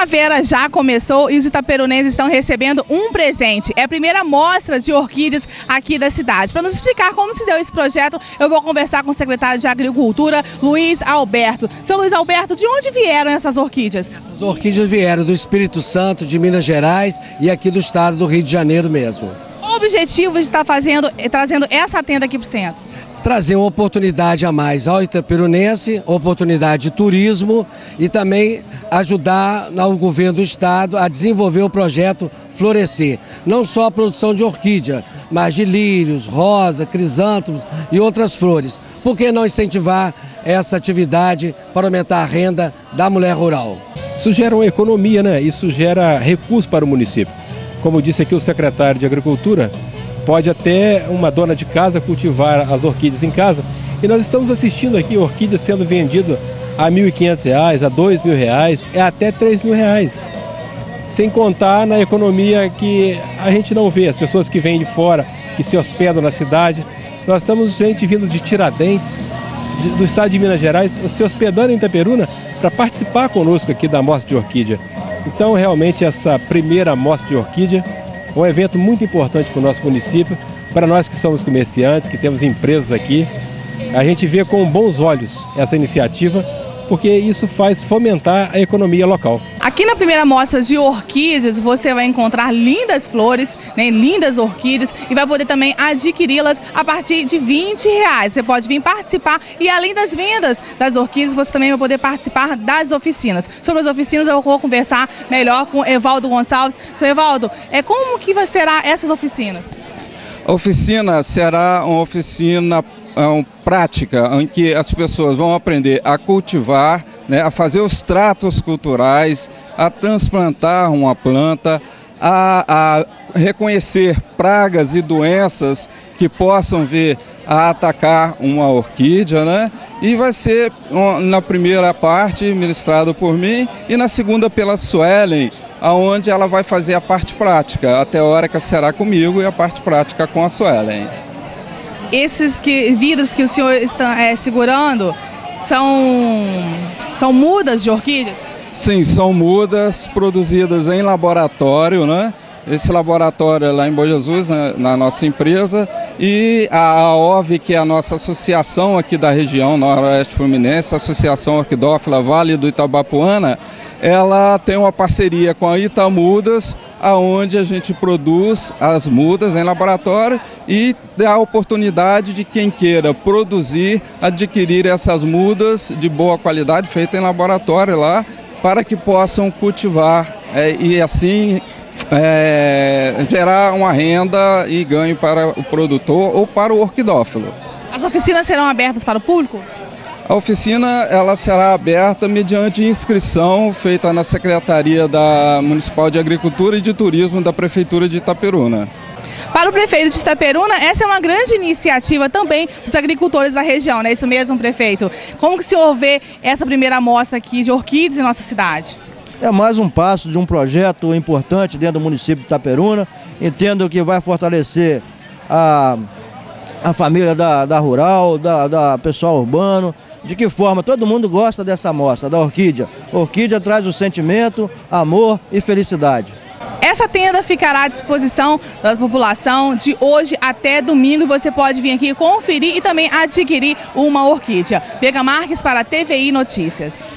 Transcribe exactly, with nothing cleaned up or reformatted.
primavera já começou e os itaperunenses estão recebendo um presente. É a primeira mostra de orquídeas aqui da cidade. Para nos explicar como se deu esse projeto, eu vou conversar com o secretário de Agricultura, Luiz Alberto. Senhor Luiz Alberto, de onde vieram essas orquídeas? As orquídeas vieram do Espírito Santo, de Minas Gerais e aqui do estado do Rio de Janeiro mesmo. Qual o objetivo de estar fazendo, trazendo essa tenda aqui para o centro? Trazer uma oportunidade a mais ao itaperunense, oportunidade de turismo e também ajudar o governo do estado a desenvolver o projeto Florescer. Não só a produção de orquídea, mas de lírios, rosa, crisântemos e outras flores. Por que não incentivar essa atividade para aumentar a renda da mulher rural? Isso gera uma economia, né? Isso gera recursos para o município. Como disse aqui o secretário de Agricultura, pode até uma dona de casa cultivar as orquídeas em casa. E nós estamos assistindo aqui orquídeas sendo vendidas a mil e quinhentos reais, a dois mil reais, é até três mil reais. Sem contar na economia que a gente não vê, as pessoas que vêm de fora, que se hospedam na cidade. Nós estamos gente vindo de Tiradentes, de, do estado de Minas Gerais, se hospedando em Itaperuna para participar conosco aqui da mostra de orquídea. Então, realmente, essa primeira mostra de orquídea é um evento muito importante para o nosso município, para nós que somos comerciantes, que temos empresas aqui. A gente vê com bons olhos essa iniciativa, porque isso faz fomentar a economia local. Aqui na primeira mostra de orquídeas você vai encontrar lindas flores, né, lindas orquídeas e vai poder também adquiri-las a partir de vinte reais. Você pode vir participar e além das vendas das orquídeas, você também vai poder participar das oficinas. Sobre as oficinas eu vou conversar melhor com Evaldo Gonçalves. Senhor Evaldo, é, como que vai ser essas oficinas? A oficina será uma oficina um, prática, em que as pessoas vão aprender a cultivar, né, a fazer os tratos culturais, a transplantar uma planta, a, a reconhecer pragas e doenças que possam vir a atacar uma orquídea, né? E vai ser na primeira parte ministrado por mim e na segunda pela Suelen, aonde ela vai fazer a parte prática. A teórica será comigo e a parte prática com a Suelen. Esses que, vidros que o senhor está é, segurando são, são mudas de orquídeas? Sim, são mudas produzidas em laboratório, né? Esse laboratório é lá em Bom Jesus, né, na nossa empresa, e a AOV, que é a nossa associação aqui da região Noroeste Fluminense, a Associação Orquidófila Vale do Itabapoana, ela tem uma parceria com a Itamudas, aonde a gente produz as mudas em laboratório e dá a oportunidade de quem queira produzir, adquirir essas mudas de boa qualidade, feitas em laboratório lá, para que possam cultivar é, e assim é, gerar uma renda e ganho para o produtor ou para o orquidófilo. As oficinas serão abertas para o público? A oficina ela será aberta mediante inscrição feita na Secretaria da Municipal de Agricultura e de Turismo da Prefeitura de Itaperuna. Para o prefeito de Itaperuna, essa é uma grande iniciativa também dos agricultores da região, não é isso mesmo, prefeito? Como que o senhor vê essa primeira amostra aqui de orquídeas em nossa cidade? É mais um passo de um projeto importante dentro do município de Itaperuna. Entendo que vai fortalecer a, a família da, da rural, da, da pessoal urbano. De que forma? Todo mundo gosta dessa amostra, da orquídea. Orquídea traz o sentimento, amor e felicidade. Essa tenda ficará à disposição da população de hoje até domingo. Você pode vir aqui conferir e também adquirir uma orquídea. Bega Marques para a T V I Notícias.